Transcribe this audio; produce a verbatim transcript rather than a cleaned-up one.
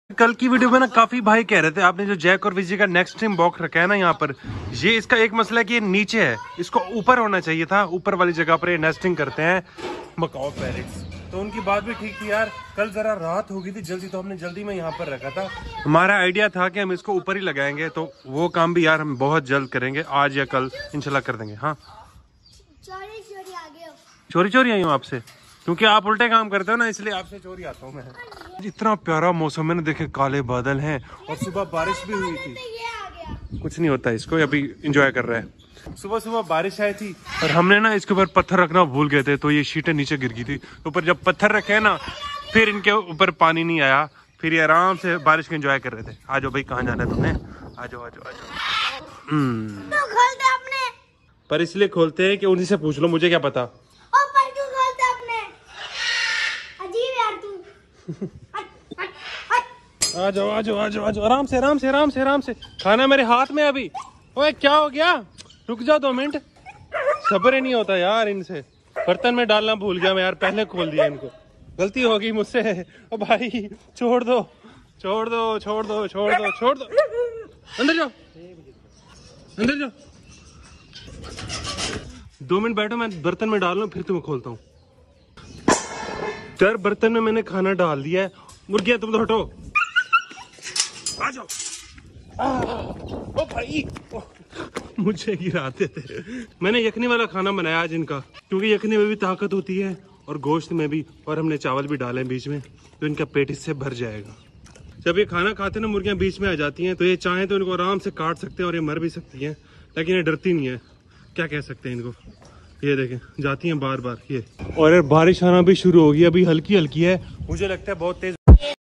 कल की वीडियो में ना काफी भाई कह रहे थे आपने जो जैक और विजी का नेक्स्ट स्ट्रीम बॉक्स रखा है ना यहाँ पर, ये इसका एक मसला है कि ये नीचे है, इसको ऊपर होना चाहिए था। ऊपर वाली जगह पर ये नेस्टिंग करते हैं मकाओ पैरेट्स। तो उनकी बात भी ठीक थी यार, कल जरा रात हो गई थी जल्दी, तो हमने जल्दी में यहाँ पर रखा था। हमारा आइडिया था कि हम इसको ऊपर ही लगाएंगे, तो वो काम भी यार हम बहुत जल्द करेंगे, आज या कल इंशाल्लाह कर देंगे। हाँ चोरी चोरी आ गए हो। चोरी चोरी आई हूँ आपसे, क्योंकि आप उल्टे काम करते हो ना, इसलिए आपसे चोरी आता हूँ मैं। इतना प्यारा मौसम है ना, देखे काले बादल हैं और सुबह बारिश भी हुई थी। ये आ गया। कुछ नहीं होता, इसको अभी एंजॉय कर रहा है। सुबह सुबह बारिश आई थी और हमने ना इसके ऊपर पत्थर रखना भूल गए थे, तो ये शीटें नीचे गिर गई थी। तो ऊपर जब पत्थर रखे ना, फिर इनके ऊपर पानी नहीं आया, फिर ये आराम से बारिश को एंजॉय कर रहे थे। आ जाओ भाई, कहाँ जाना है तुम्हें? आ जाओ आ जाओ आ जाओ। हम्म तो खोलते अपने। पर इसलिए खोलते हैं कि उन्हीं से पूछ लो, मुझे क्या पता। ओ पर क्यों खोलते अपने? अजीब यार तू। हट हट हट। आ जाओ आ जाओ आ जाओ आ जाओ, आराम से आराम से आराम से आराम से। खाना मेरे हाथ में अभी। ओए क्या हो गया? रुक जाओ दो मिनट, सब्र ही नहीं होता यार इनसे। बर्तन में डालना भूल गया मैं यार, पहले खोल दिया इनको, गलती होगी मुझसे। ओ भाई छोड़ दो छोड़ दो छोड़ दो छोड़ दो छोड़ दो, अंदर जाओ अंदर जाओ। दो मिनट बैठो, मैं बर्तन में डाल लूं फिर तुम्हें खोलता हूँ। यार बर्तन में मैंने खाना डाल दिया है। मुर्गियां तुम तो हटो, आ जाओ। आ, ओ भाई ओ, मुझे गिराते थे। मैंने यखनी वाला खाना बनाया आज इनका, क्योंकि यखनी में भी ताकत होती है और गोश्त में भी, और हमने चावल भी डाले बीच में, तो इनका पेट इससे भर जाएगा। जब ये खाना खाते हैं ना, मुर्गियां बीच में आ जाती हैं, तो ये चाहें तो इनको आराम से काट सकते हैं और ये मर भी सकती हैं, लेकिन ये डरती नहीं है। क्या कह सकते हैं इनको, ये देखें जाती हैं बार बार ये। और यार बारिश आना भी शुरू हो गई, अभी हल्की हल्की है, मुझे लगता है बहुत तेज।